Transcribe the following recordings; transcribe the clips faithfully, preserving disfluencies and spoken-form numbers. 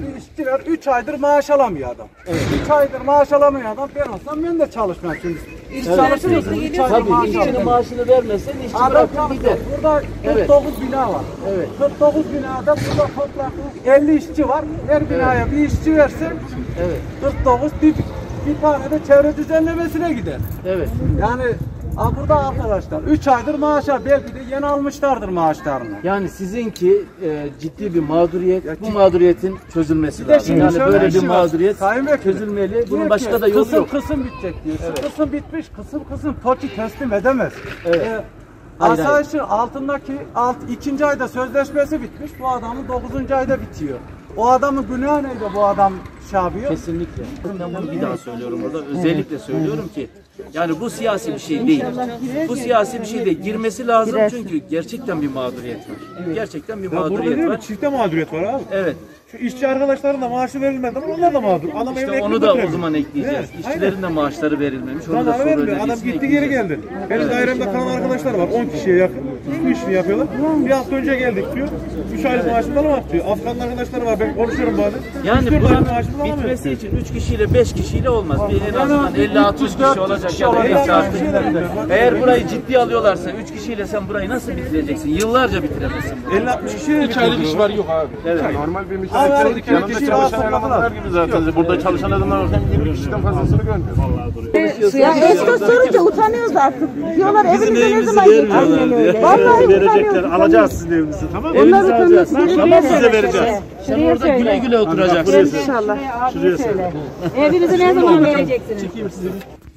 işçiler üç aydır maaş alamıyor adam. Evet. üç aydır maaş alamıyor adam. Ben olsam ben de çalışmam şimdi. İş evet. Çalışır mısın? üç aydır maaş işçinin maaşını vermezsen işçi bırakır gider. Burada kırk dokuz evet. Bina var. Evet. kırk dokuz binada burada toplam elli işçi var. Her binaya evet. Bir işçi versin. Evet. kırk dokuz bir, bir tane de çevre düzenlemesine gider. Evet. Yani burada arkadaşlar üç aydır maaşlar belki de yeni almışlardır maaşlarını. Yani sizinki e, ciddi bir mağduriyet, ya, bu mağduriyetin çözülmesi lazım. Yani böyle bir mağduriyet çözülmeli. Bunun başka da yolu kısım, yok. Kısım bitecek diyor. Evet. Kısım bitmiş, kısım kısım TOKİ teslim edemez. Evet. Ee, Asayiş'in altındaki alt, ikinci ayda sözleşmesi bitmiş. Bu adamın dokuzuncu ayda bitiyor. O adamın günahı neydi bu adam şey yapıyor? Kesinlikle. Ben bunu bir daha söylüyorum burada. Özellikle söylüyorum ki yani bu siyasi bir şey değil. Bu siyasi bir şey değil. Girmesi lazım çünkü gerçekten bir mağduriyet var. Gerçekten bir mağduriyet var. Çifte mağduriyet var abi. Evet. Şu işçi arkadaşların da maaşı verilmedi ama onlar da mağdur. Adam işte onu da o zaman ekleyeceğiz. Evet, İşçilerin aynen. De maaşları verilmemiş. Onu da sonra adam gitti geri geldi. Benim evet. Dairemde kalan arkadaşlar var. on kişiye yakın. Bu işini yapıyorlar. Bir hafta önce geldik diyor. üç aylık evet. Maaşını alamadık diyor. Afgan arkadaşlar var. Ben konuşuyorum bazen. Yani buranın bitmesi için üç kişiyle beş kişiyle olmaz. Bir en azından elli altmış kişi olacak ya da neyse artık. Eğer burayı ciddi alıyorlarsa üç kişiyle sen burayı nasıl bitireceksin? Yıllarca bitiremezsin. elli altmış kişiyle üç aylık iş var yok abi. Evet. Normal bir misafir yanında çalışan adamlar gibi zaten. Burada çalışan adamlar orada yirmi kişiden fazlasını görmüyor. Ya eşte sorunca utanıyoruz artık. Diyorlar evinize ne zaman getirdin? Vallahi verecekler. Alacağız sizin evinizi, tamam mı? Onlar utanıyor. Tamam, size vereceğiz. Sen orada güle güle oturacaksın. İnşallah. Şuraya söyle. Evinizi ne zaman vereceksiniz? Çekeyim sizi.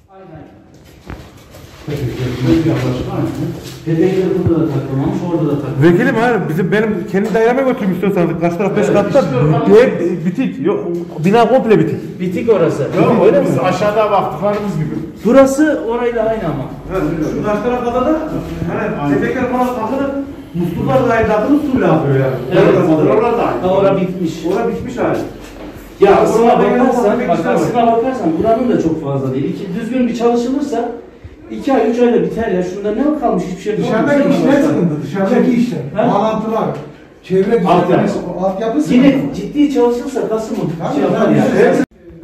Petekleri burada da takılmamış, orada da takılmamış. Vekilim abi, bizim benim kendi daireme götürmüş istiyorsanız. Karşı taraf beş katta bir bitik. Yok, bina komple bitik. Bitik orası. Yok, öyle mi? Aşağıda baktıklarımız gibi. Burası orayla aynı ama. Evet, şu karşı tarafta da hani petekler falan takılı, musluklar da aynı takılı suyla akıyor yani. Evet, oralar da aynı. Ha, orada bitmiş. Orada bitmiş hali. Ya aslına bakarsan, bak aslına bakarsan buranın da çok fazla değil. İki, düzgün bir çalışılırsa iki ay, üç ayda biter ya. Şunda ne kalmış hiçbir şey. Dışarıdaki işler sıkıntı, dışarıdaki işler. Bağlantılar, çevre düzenlemesi, altyapı sıkıntı. Yine ciddi çalışırsa Kasım'ı şey yapar yani. Evet.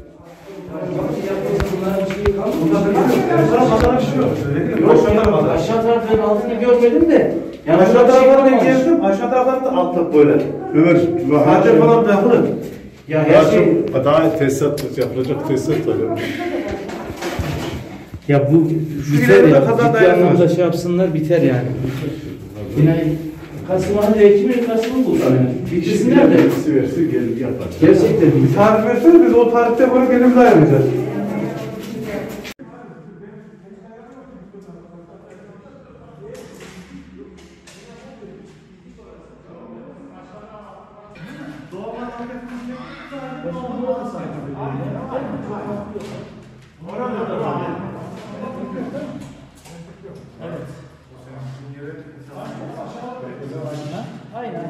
Aşağı tarafların altını görmedim de. Yani aşağı taraflarını gezdim, aşağı taraflarını da altlık böyle. Ömer, sadece falan da yapılır. Ya her şey... Daha tesisat yapılacak, tesisat var. Ya bu biter ya, ciddi anlamda şey yapsınlar biter yani. Binayı Kasım'a hadi Ekim'in Kasım'ı bulsun yani. Bitirsin nerede? Birisi versin gelip yapar. Gerçekten bir tarih versene biz o tarihte bunu kendimize ayarlayacağız. Evet. Aynen.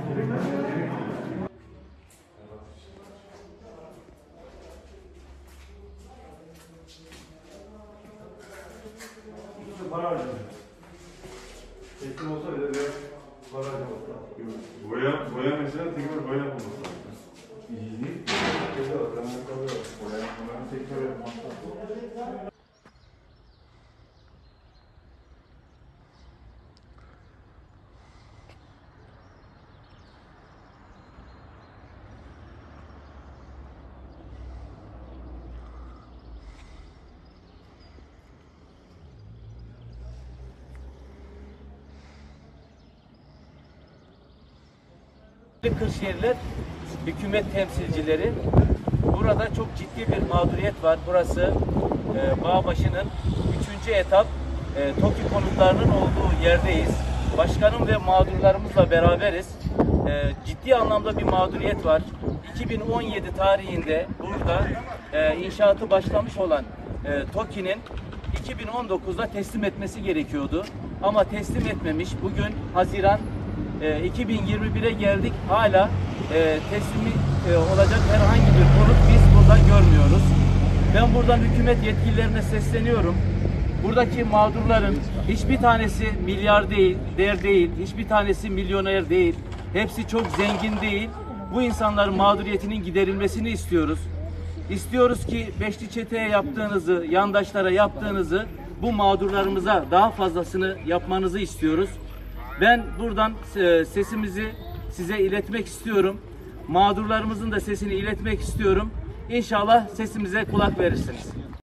Para harcıyor. Teslim olsa bile de para harcamak. Boya, boya mesela tekrar boya yapılması lazım. İyi değil. Boya yapmadan tekrar yapmak lazım. Kırşehirler hükümet temsilcileri, burada çok ciddi bir mağduriyet var. Burası e, Bağbaşı'nın üçüncü etap e, TOKİ konutlarının olduğu yerdeyiz. Başkanım ve mağdurlarımızla beraberiz. E, ciddi anlamda bir mağduriyet var. iki bin on yedi tarihinde burada e, inşaatı başlamış olan e, TOKİ'nin iki bin on dokuzda teslim etmesi gerekiyordu. Ama teslim etmemiş. Bugün Haziran E, iki bin yirmi bire geldik, hala e, teslimi e, olacak herhangi bir konut biz burada görmüyoruz. Ben buradan hükümet yetkililerine sesleniyorum. Buradaki mağdurların hiçbir tanesi milyar değil, değer değil, hiçbir tanesi milyoner değil. Hepsi çok zengin değil. Bu insanların mağduriyetinin giderilmesini istiyoruz. İstiyoruz ki Beşli Çete'ye yaptığınızı, yandaşlara yaptığınızı bu mağdurlarımıza daha fazlasını yapmanızı istiyoruz. Ben buradan e, sesimizi size iletmek istiyorum. Mağdurlarımızın da sesini iletmek istiyorum. İnşallah sesimize kulak verirsiniz.